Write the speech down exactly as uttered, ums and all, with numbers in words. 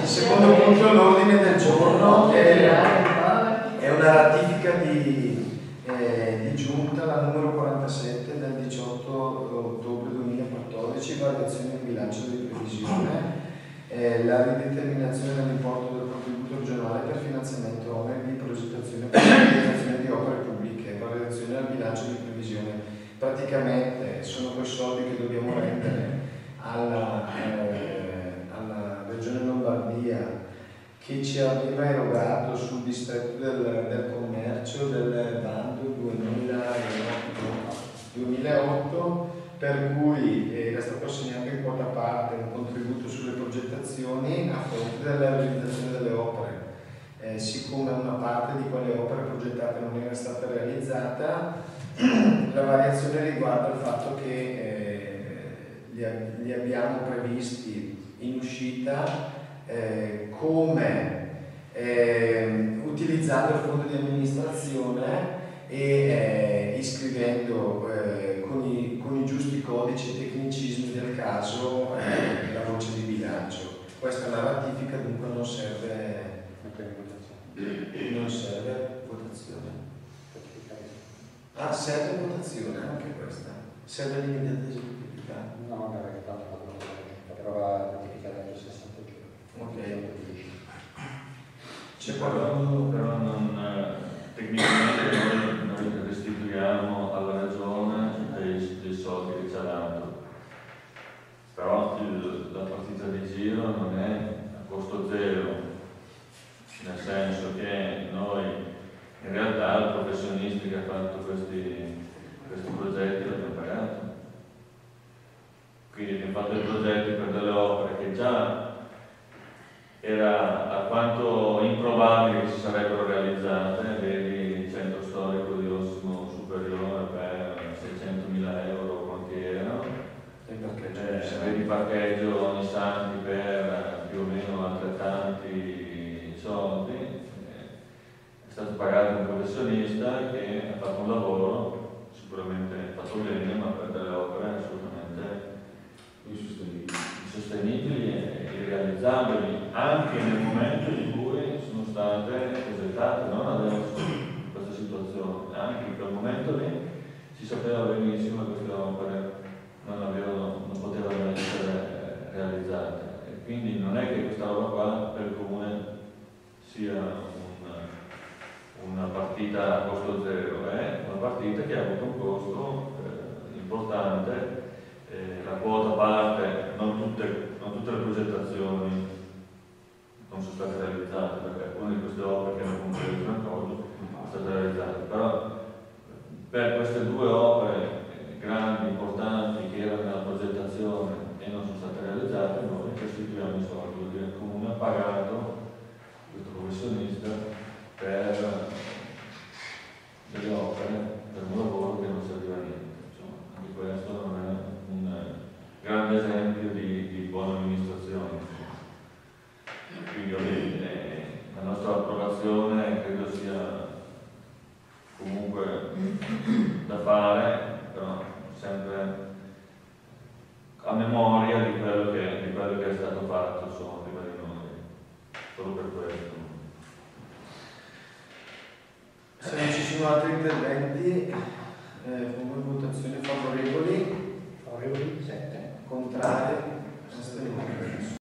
secondo punto all'ordine del giorno è, è una ratifica di, eh, di giunta, la numero quarantasette del diciotto ottobre duemilaquattordici, variazione del bilancio di previsione, eh, la rideterminazione dell'importo del contributo regionale per finanziamento oneri di progettazione per realizzazione di opere pubbliche, variazione al bilancio di previsione. Praticamente sono quei soldi che dobbiamo rendere alla, eh, alla Regione Lombardia, che ci aveva erogato sul distretto del, del commercio del bando duemilaotto, per cui era stato assegnato in quota parte un contributo sulle progettazioni a fronte della realizzazione delle opere. Eh, siccome una parte di quelle opere progettate non era stata realizzata, la variazione riguarda il fatto che eh, li, li abbiamo previsti in uscita eh, come eh, utilizzando il fondo di amministrazione e eh, iscrivendo eh, con, i, con i giusti codici e tecnicismi del caso eh, la voce di bilancio. Questa è una ratifica, dunque non serve, non serve votazione. Ah, serve votazione anche questa? Serve l'immediata esecutività? No, no, perché tanto non la prova ratificata entro sessanta giorni. Ok. C'è qualcuno, però non, tecnicamente noi, noi restituiamo alla Regione dei, dei soldi che ci ha dato, però il, la partita di giro non è a costo zero, nel senso che noi in realtà il professionista che ha fatto questi, questi progetti l'abbiamo pagato, quindi abbiamo fatto dei progetti per delle opere che già era alquanto improbabile che si sarebbero realizzate. Vedi il centro storico di Ossimo Superiore per seicentomila euro, quanti erano, eh, vedi parcheggio ogni santi per più o meno altrettanti soldi. È stato pagato un professionista che ha fatto un lavoro sicuramente fatto bene, ma per delle opere assolutamente insostenibili, insostenibili e irrealizzabili, anche nel momento in cui sono state progettate, non adesso in questa situazione, anche in quel momento lì si sapeva benissimo che queste opere non, avevano, non potevano essere realizzate, e quindi non è che questa roba qua per il comune sia una partita a costo zero, è una partita che ha avuto un costo eh, importante, eh, la quota parte, non tutte, non tutte le progettazioni non sono state realizzate, perché alcune di queste opere che hanno comprese una cosa sono state realizzate, però per queste due opere eh, grandi, importanti, che erano nella progettazione e non sono state realizzate, noi restituiamo i soldi, vuol dire il comune ha pagato questo professionista per delle opere, per un lavoro che non serviva a niente. Insomma, anche questo non è un grande esempio di, di buona amministrazione. Quindi ovviamente la nostra approvazione credo sia comunque da fare, però sempre a memoria di quello che, di quello che è stato fatto, insomma, prima di noi. Solo per questo. Se non ci sono altri interventi, eh, pongo in votazione favorevoli, favorevoli sette, contrari, astenuti.